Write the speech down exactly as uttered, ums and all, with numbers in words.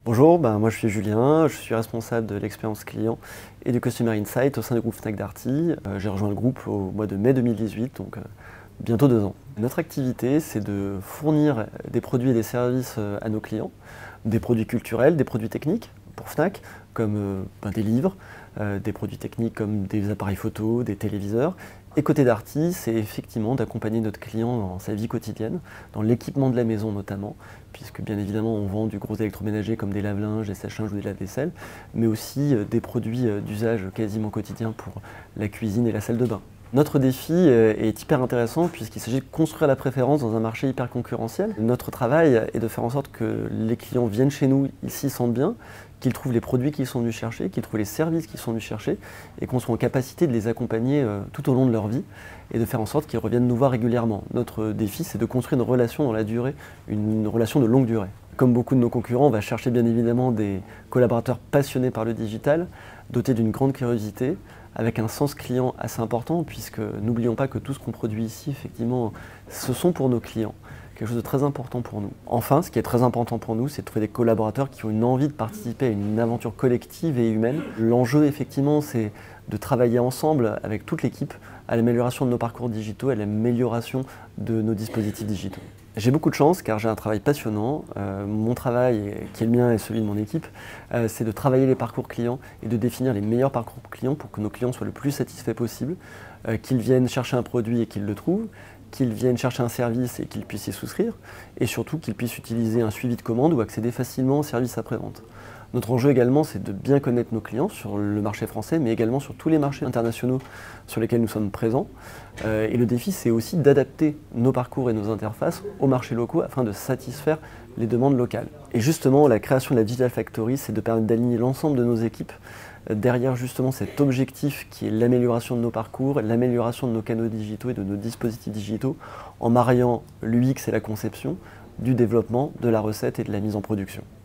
Bonjour, ben moi je suis Julien, je suis responsable de l'expérience client et du Customer Insight au sein du groupe Fnac Darty. Euh, j'ai rejoint le groupe au mois de mai deux mille dix-huit, donc euh, bientôt deux ans. Notre activité, c'est de fournir des produits et des services euh, à nos clients, des produits culturels, des produits techniques pour Fnac, comme euh, ben, des livres, euh, des produits techniques comme des appareils photo, des téléviseurs. Et côté Darty, c'est effectivement d'accompagner notre client dans sa vie quotidienne, dans l'équipement de la maison notamment, puisque bien évidemment on vend du gros électroménager comme des lave-linges, des sèche-linges ou des lave-vaisselle, mais aussi euh, des produits euh, d'usage quasiment quotidien pour la cuisine et la salle de bain. Notre défi euh, est hyper intéressant puisqu'il s'agit de construire la préférence dans un marché hyper concurrentiel. Notre travail est de faire en sorte que les clients viennent chez nous, ils s'y sentent bien, qu'ils trouvent les produits qu'ils sont venus chercher, qu'ils trouvent les services qu'ils sont venus chercher et qu'on soit en capacité de les accompagner euh, tout au long de leur vie et de faire en sorte qu'ils reviennent nous voir régulièrement. Notre défi, c'est de construire une relation dans la durée, une relation de longue durée. Comme beaucoup de nos concurrents, on va chercher bien évidemment des collaborateurs passionnés par le digital, dotés d'une grande curiosité, avec un sens client assez important, puisque n'oublions pas que tout ce qu'on produit ici, effectivement, ce sont pour nos clients, quelque chose de très important pour nous. Enfin, ce qui est très important pour nous, c'est de trouver des collaborateurs qui ont une envie de participer à une aventure collective et humaine. L'enjeu, effectivement, c'est de travailler ensemble avec toute l'équipe à l'amélioration de nos parcours digitaux, à l'amélioration de nos dispositifs digitaux. J'ai beaucoup de chance car j'ai un travail passionnant. Euh, mon travail, qui est le mien et celui de mon équipe, euh, c'est de travailler les parcours clients et de définir les meilleurs parcours clients pour que nos clients soient le plus satisfaits possible, euh, qu'ils viennent chercher un produit et qu'ils le trouvent, qu'ils viennent chercher un service et qu'ils puissent y souscrire, et surtout qu'ils puissent utiliser un suivi de commande ou accéder facilement au service après-vente. Notre enjeu également, c'est de bien connaître nos clients sur le marché français, mais également sur tous les marchés internationaux sur lesquels nous sommes présents. Euh, et le défi, c'est aussi d'adapter nos parcours et nos interfaces aux marchés locaux afin de satisfaire les demandes locales. Et justement, la création de la Digital Factory, c'est de permettre d'aligner l'ensemble de nos équipes derrière justement cet objectif qui est l'amélioration de nos parcours, l'amélioration de nos canaux digitaux et de nos dispositifs digitaux, en mariant l'U X et la conception, du développement, de la recette et de la mise en production.